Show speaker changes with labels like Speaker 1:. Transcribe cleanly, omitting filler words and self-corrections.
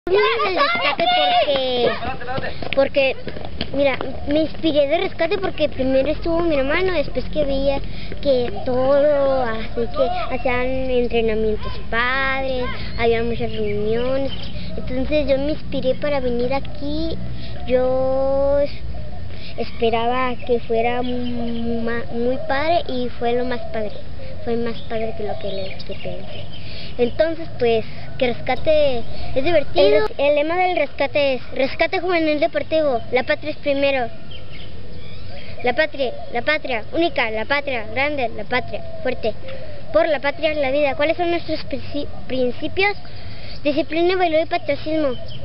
Speaker 1: Mira el rescate porque, mira, me inspiré de rescate porque primero estuvo mi hermano, después que veía que todo, así que hacían entrenamientos padres, había muchas reuniones, entonces yo me inspiré para venir aquí. Yo esperaba que fuera muy padre y fue lo más padre, fue más padre que lo que pensé. Entonces, pues, que rescate es divertido. El lema del rescate es rescate juvenil deportivo, la patria es primero. La patria única, la patria grande, la patria fuerte. Por la patria, la vida. ¿Cuáles son nuestros principios? Disciplina, valor y patriotismo.